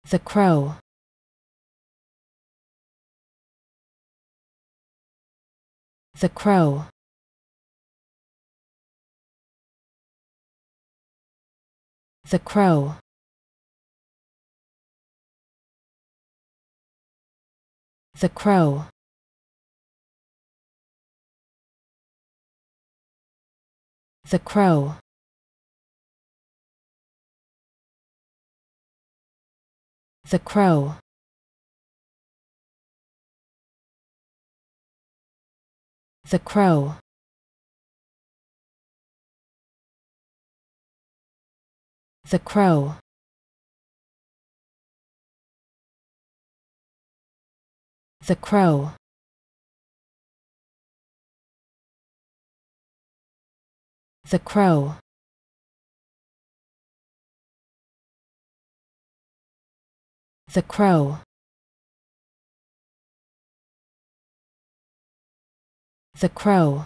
The crow. The crow. The crow. The crow. The crow. The crow. The crow. The crow. The crow. The crow. The crow. The crow.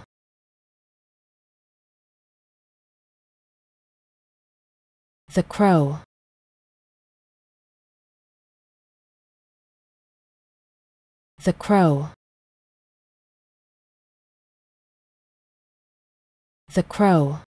The crow. The crow. The crow.